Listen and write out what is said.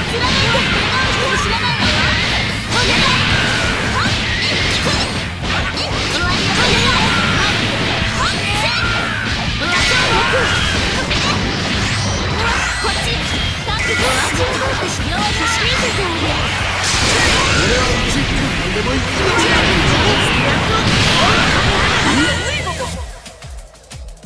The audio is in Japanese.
俺は宇宙空間でも行く。